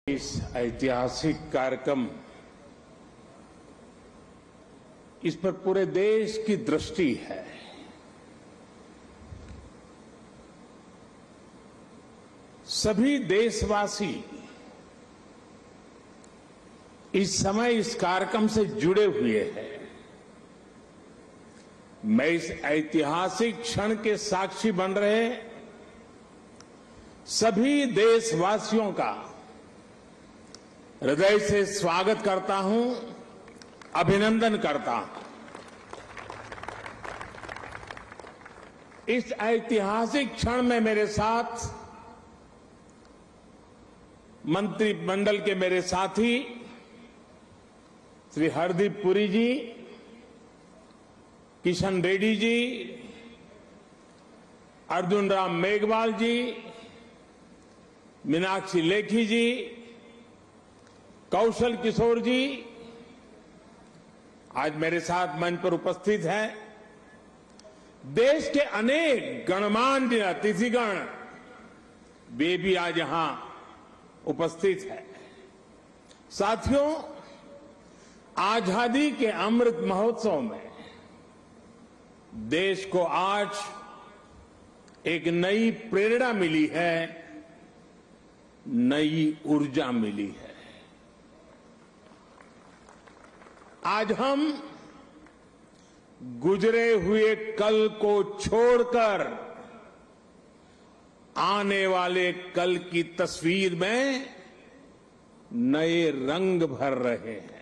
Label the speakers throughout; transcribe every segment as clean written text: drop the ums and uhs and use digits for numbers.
Speaker 1: इस ऐतिहासिक कार्यक्रम इस पर पूरे देश की दृष्टि है। सभी देशवासी इस समय इस कार्यक्रम से जुड़े हुए हैं। मैं इस ऐतिहासिक क्षण के साक्षी बन रहे सभी देशवासियों का हृदय से स्वागत करता हूं, अभिनंदन करता हूं। इस ऐतिहासिक क्षण में मेरे साथ मंत्रिमंडल के मेरे साथी श्री हरदीप पुरी जी, किशन रेड्डी जी, अर्जुन राम मेघवाल जी, मीनाक्षी लेखी जी, कौशल किशोर जी आज मेरे साथ मंच पर उपस्थित हैं। देश के अनेक गणमान्य अतिथिगण वे भी आज यहां उपस्थित हैं। साथियों, आजादी के अमृत महोत्सव में देश को आज एक नई प्रेरणा मिली है, नई ऊर्जा मिली है। आज हम गुजरे हुए कल को छोड़कर आने वाले कल की तस्वीर में नए रंग भर रहे हैं।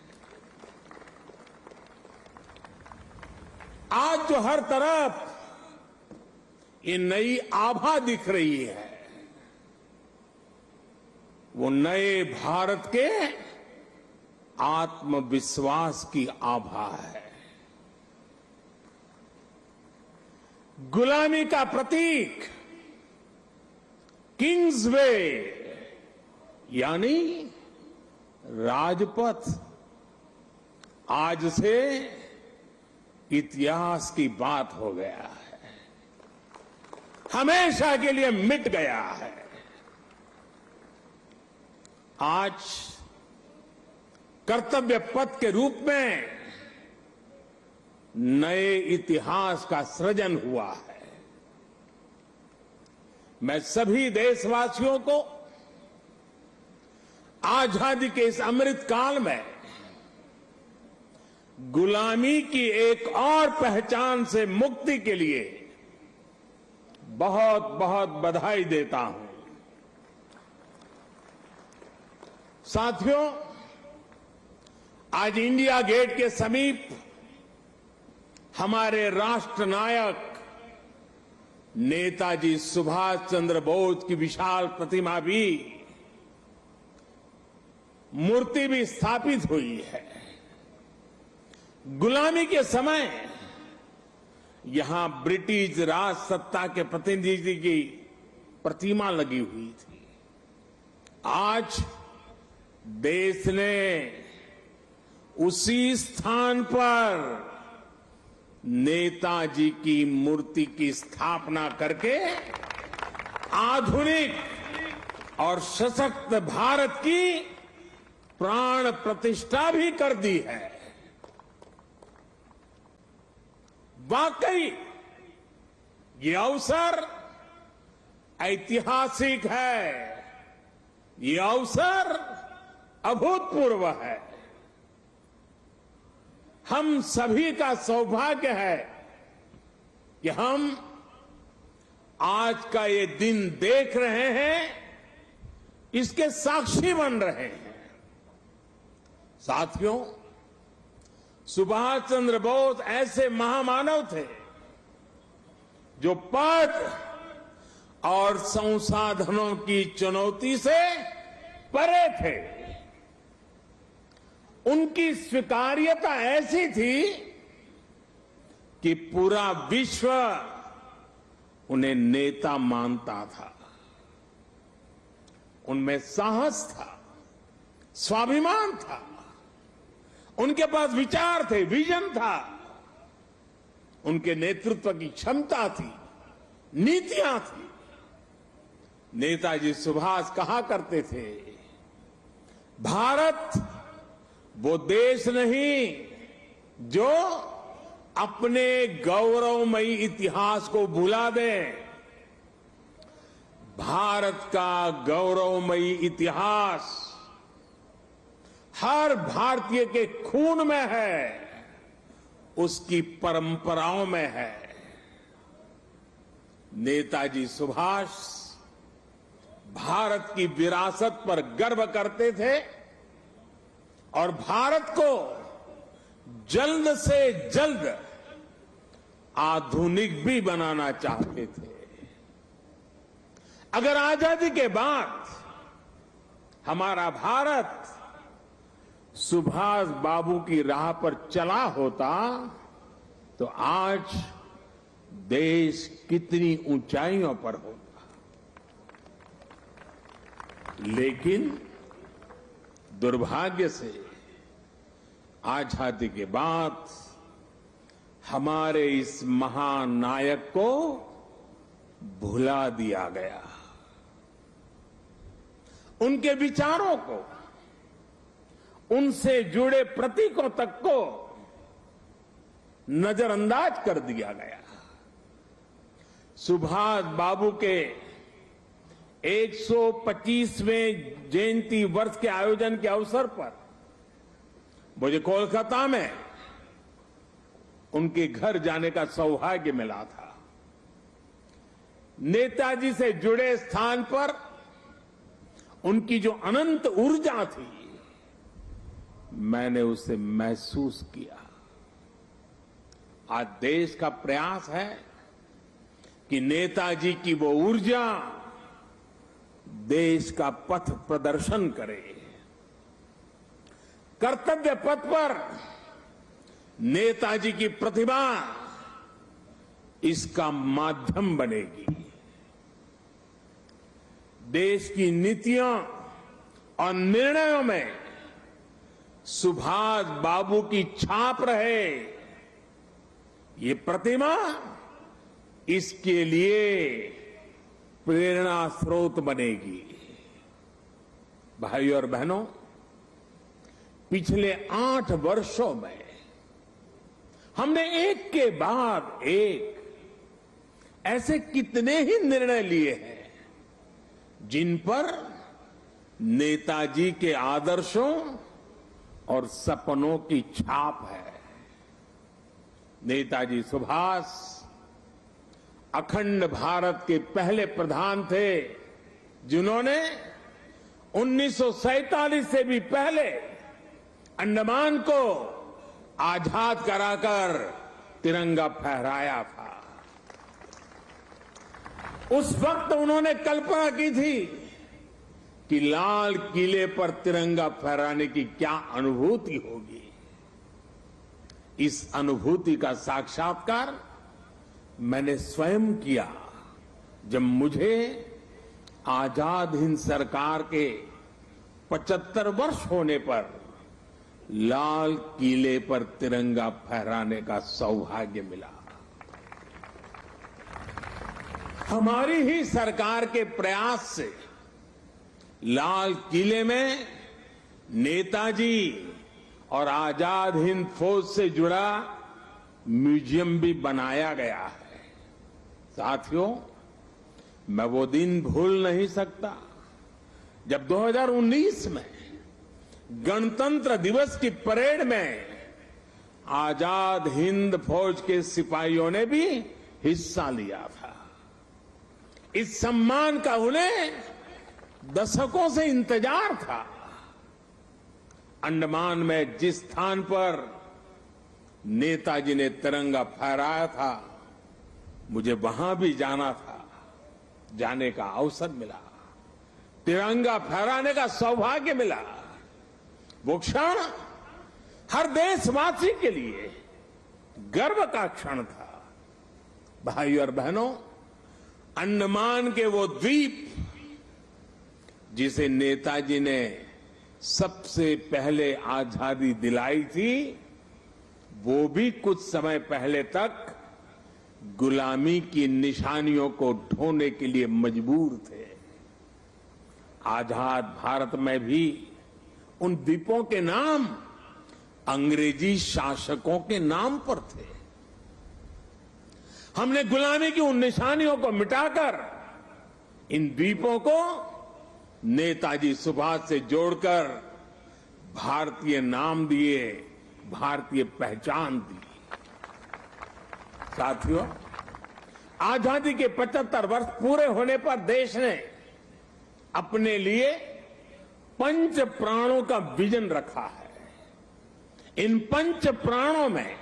Speaker 1: आज जो हर तरफ ये नई आभा दिख रही है, वो नए भारत के आत्मविश्वास की आभा है। गुलामी का प्रतीक किंग्सवे यानी राजपथ आज से इतिहास की बात हो गया है, हमेशा के लिए मिट गया है। आज कर्तव्य पथ के रूप में नए इतिहास का सृजन हुआ है। मैं सभी देशवासियों को आजादी के इस अमृत काल में गुलामी की एक और पहचान से मुक्ति के लिए बहुत बहुत बधाई देता हूं। साथियों, आज इंडिया गेट के समीप हमारे राष्ट्र नायक नेताजी सुभाष चंद्र बोस की विशाल प्रतिमा भी, मूर्ति भी स्थापित हुई है। गुलामी के समय यहां ब्रिटिश राज सत्ता के प्रतिनिधि की प्रतिमा लगी हुई थी। आज देश ने उसी स्थान पर नेताजी की मूर्ति की स्थापना करके आधुनिक और सशक्त भारत की प्राण प्रतिष्ठा भी कर दी है। वाकई ये अवसर ऐतिहासिक है, ये अवसर अभूतपूर्व है। हम सभी का सौभाग्य है कि हम आज का ये दिन देख रहे हैं, इसके साक्षी बन रहे हैं। साथियों, सुभाष चंद्र बोस ऐसे महामानव थे जो पद और संसाधनों की चुनौती से परे थे। उनकी स्वीकार्यता ऐसी थी कि पूरा विश्व उन्हें नेता मानता था। उनमें साहस था, स्वाभिमान था, उनके पास विचार थे, विजन था, उनके नेतृत्व की क्षमता थी, नीतियां थी। नेताजी सुभाष कहा करते थे भारत वो देश नहीं जो अपने गौरवमयी इतिहास को भुला दे। भारत का गौरवमयी इतिहास हर भारतीय के खून में है, उसकी परंपराओं में है। नेताजी सुभाष भारत की विरासत पर गर्व करते थे और भारत को जल्द से जल्द आधुनिक भी बनाना चाहते थे। अगर आजादी के बाद हमारा भारत सुभाष बाबू की राह पर चला होता तो आज देश कितनी ऊंचाइयों पर होता। लेकिन दुर्भाग्य से आजादी के बाद हमारे इस महानायक को भुला दिया गया। उनके विचारों को, उनसे जुड़े प्रतीकों तक को नजरअंदाज कर दिया गया। सुभाष बाबू के 125वें जयंती वर्ष के आयोजन के अवसर पर मुझे कोलकाता में उनके घर जाने का सौभाग्य मिला था। नेताजी से जुड़े स्थान पर उनकी जो अनंत ऊर्जा थी, मैंने उसे महसूस किया। आज देश का प्रयास है कि नेताजी की वो ऊर्जा देश का पथ प्रदर्शन करे। कर्तव्य पथ पर नेताजी की प्रतिभा इसका माध्यम बनेगी। देश की नीतियों और निर्णयों में सुभाष बाबू की छाप रहे, ये प्रतिमा इसके लिए प्रेरणा स्रोत बनेगी। भाइयों और बहनों, पिछले 8 वर्षों में हमने एक के बाद एक ऐसे कितने ही निर्णय लिए हैं जिन पर नेताजी के आदर्शों और सपनों की छाप है। नेताजी सुभाष अखंड भारत के पहले प्रधान थे जिन्होंने 1947 से भी पहले अंडमान को आजाद कराकर तिरंगा फहराया था। उस वक्त उन्होंने कल्पना की थी कि लाल किले पर तिरंगा फहराने की क्या अनुभूति होगी। इस अनुभूति का साक्षात्कार मैंने स्वयं किया जब मुझे आजाद हिंद सरकार के 75 वर्ष होने पर लाल किले पर तिरंगा फहराने का सौभाग्य मिला। हमारी ही सरकार के प्रयास से लाल किले में नेताजी और आजाद हिंद फौज से जुड़ा म्यूजियम भी बनाया गया है। साथियों, मैं वो दिन भूल नहीं सकता जब 2019 में गणतंत्र दिवस की परेड में आजाद हिंद फौज के सिपाहियों ने भी हिस्सा लिया था। इस सम्मान का उन्हें दशकों से इंतजार था। अंडमान में जिस स्थान पर नेताजी ने तिरंगा फहराया था, मुझे वहां भी जाना था। जाने का अवसर मिला, तिरंगा फहराने का सौभाग्य मिला। वो क्षण हर देशवासी के लिए गर्व का क्षण था। भाइयों और बहनों, अंडमान के वो द्वीप जिसे नेताजी ने सबसे पहले आजादी दिलाई थी, वो भी कुछ समय पहले तक गुलामी की निशानियों को ढोने के लिए मजबूर थे। आजाद भारत में भी उन द्वीपों के नाम अंग्रेजी शासकों के नाम पर थे। हमने गुलामी की उन निशानियों को मिटाकर इन द्वीपों को नेताजी सुभाष से जोड़कर भारतीय नाम दिए, भारतीय पहचान दी। साथियों, आजादी के 75 वर्ष पूरे होने पर देश ने अपने लिए 5 प्राणों का विजन रखा है। इन 5 प्राणों में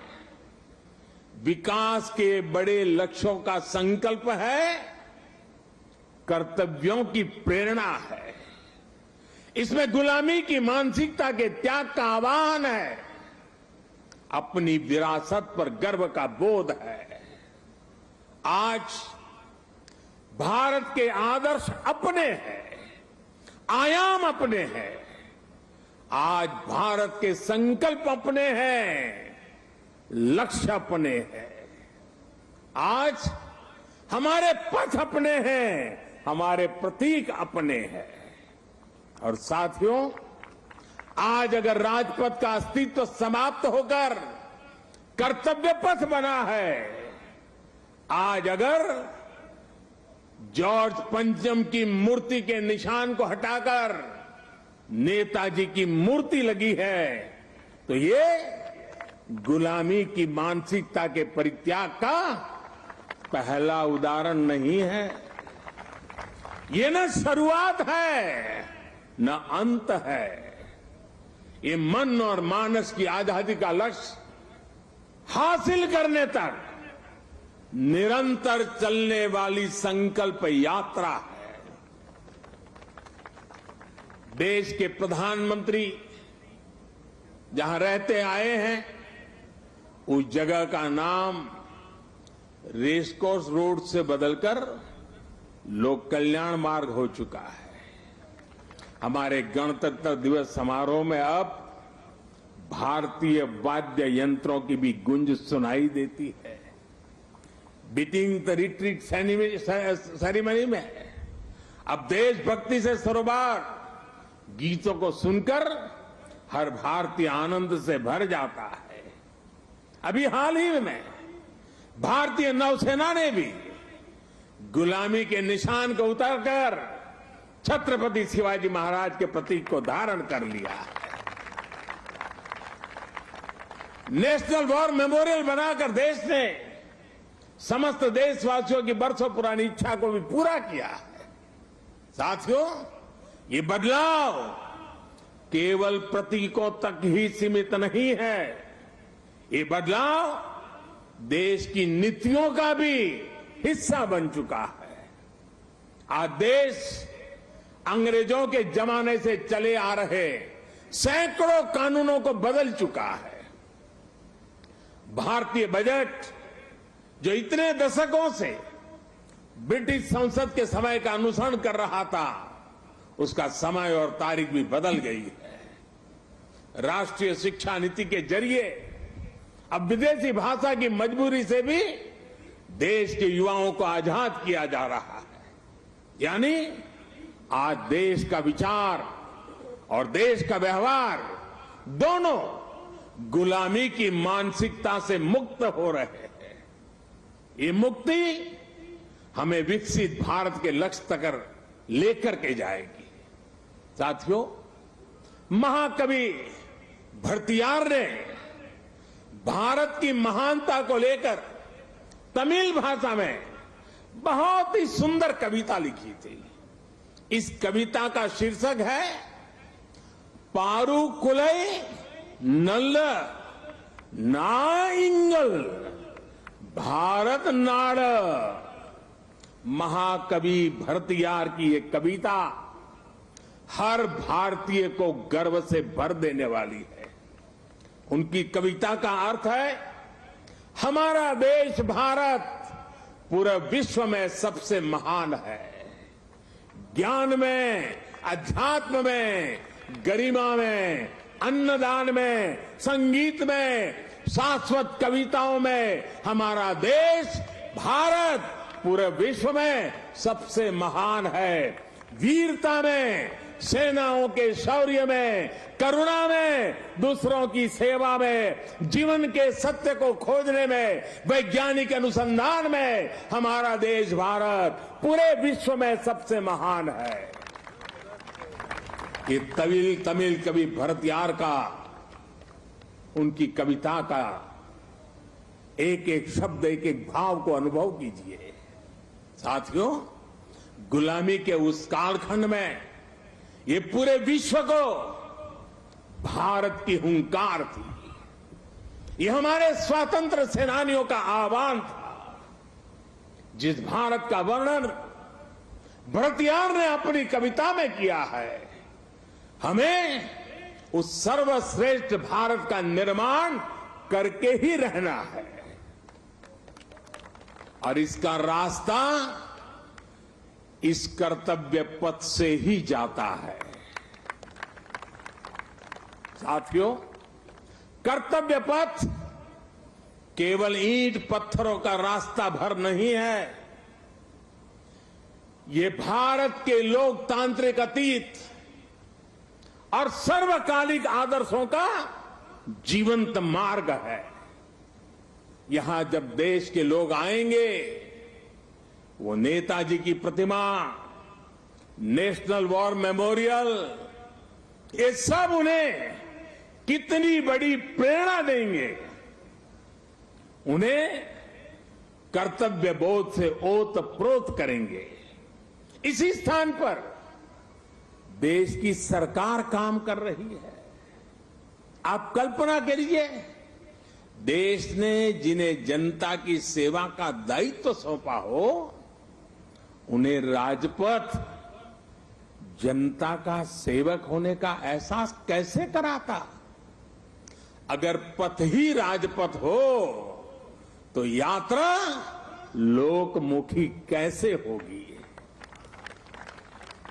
Speaker 1: विकास के बड़े लक्ष्यों का संकल्प है, कर्तव्यों की प्रेरणा है। इसमें गुलामी की मानसिकता के त्याग का आह्वान है, अपनी विरासत पर गर्व का बोध है। आज भारत के आदर्श अपने हैं, आयाम अपने हैं। आज भारत के संकल्प अपने हैं, लक्ष्य अपने हैं। आज हमारे पथ अपने हैं, हमारे प्रतीक अपने हैं। और साथियों, आज अगर राजपथ का अस्तित्व समाप्त होकर कर्तव्य पथ बना है, आज अगर जॉर्ज पंचम की मूर्ति के निशान को हटाकर नेताजी की मूर्ति लगी है, तो ये गुलामी की मानसिकता के परित्याग का पहला उदाहरण नहीं है। ये न शुरुआत है न अंत है। ये मन और मानस की आजादी का लक्ष्य हासिल करने तक निरंतर चलने वाली संकल्प यात्रा है। देश के प्रधानमंत्री जहां रहते आए हैं, उस जगह का नाम रेसकोर्स रोड से बदलकर लोक कल्याण मार्ग हो चुका है। हमारे गणतंत्र दिवस समारोह में अब भारतीय वाद्य यंत्रों की भी गूंज सुनाई देती है। बीटिंग द रिट्रीट सेरेमनी में अब देशभक्ति से सरोबार गीतों को सुनकर हर भारतीय आनंद से भर जाता है। अभी हाल ही में भारतीय नौसेना ने भी गुलामी के निशान को उतारकर छत्रपति शिवाजी महाराज के प्रतीक को धारण कर लिया है। नेशनल वॉर मेमोरियल बनाकर देश ने समस्त देशवासियों की बरसों पुरानी इच्छा को भी पूरा किया है। साथियों, ये बदलाव केवल प्रतीकों तक ही सीमित नहीं है। ये बदलाव देश की नीतियों का भी हिस्सा बन चुका है। आज देश अंग्रेजों के जमाने से चले आ रहे सैकड़ों कानूनों को बदल चुका है। भारतीय बजट जो इतने दशकों से ब्रिटिश संसद के समय का अनुसरण कर रहा था, उसका समय और तारीख भी बदल गई है। राष्ट्रीय शिक्षा नीति के जरिए अब विदेशी भाषा की मजबूरी से भी देश के युवाओं को आजाद किया जा रहा है। यानी आज देश का विचार और देश का व्यवहार दोनों गुलामी की मानसिकता से मुक्त हो रहे हैं। ये मुक्ति हमें विकसित भारत के लक्ष्य तक लेकर के जाएगी। साथियों, महाकवि भरतियार ने भारत की महानता को लेकर तमिल भाषा में बहुत ही सुंदर कविता लिखी थी। इस कविता का शीर्षक है पारुकुलै नल्ल नाइंगल भारत नाड़। महाकवि भरतियार की ये कविता हर भारतीय को गर्व से भर देने वाली है। उनकी कविता का अर्थ है, हमारा देश भारत पूरे विश्व में सबसे महान है। ज्ञान में, अध्यात्म में, गरिमा में, अन्नदान में, संगीत में, शाश्वत कविताओं में हमारा देश भारत पूरे विश्व में सबसे महान है। वीरता में, सेनाओं के शौर्य में, करुणा में, दूसरों की सेवा में, जीवन के सत्य को खोजने में, वैज्ञानिक अनुसंधान में हमारा देश भारत पूरे विश्व में सबसे महान है। ये तमिल कवि भरतियार का, उनकी कविता का एक एक शब्द, एक एक भाव को अनुभव कीजिए। साथियों, गुलामी के उस कालखंड में ये पूरे विश्व को भारत की हुंकार थी। ये हमारे स्वतंत्र सेनानियों का आह्वान था। जिस भारत का वर्णन भरतियार ने अपनी कविता में किया है, हमें उस सर्वश्रेष्ठ भारत का निर्माण करके ही रहना है। और इसका रास्ता इस कर्तव्य पथ से ही जाता है। साथियों, कर्तव्य पथ केवल ईंट पत्थरों का रास्ता भर नहीं है। ये भारत के लोकतांत्रिक अतीत और सर्वकालिक आदर्शों का जीवंत मार्ग है। यहां जब देश के लोग आएंगे, वो नेताजी की प्रतिमा, नेशनल वॉर मेमोरियल, ये सब उन्हें कितनी बड़ी प्रेरणा देंगे। उन्हें कर्तव्य बोध से ओतप्रोत करेंगे। इसी स्थान पर देश की सरकार काम कर रही है। आप कल्पना करिए, देश ने जिन्हें जनता की सेवा का दायित्व सौंपा हो, उन्हें राजपथ जनता का सेवक होने का एहसास कैसे कराता। अगर पथ ही राजपथ हो तो यात्रा लोकमुखी कैसे होगी।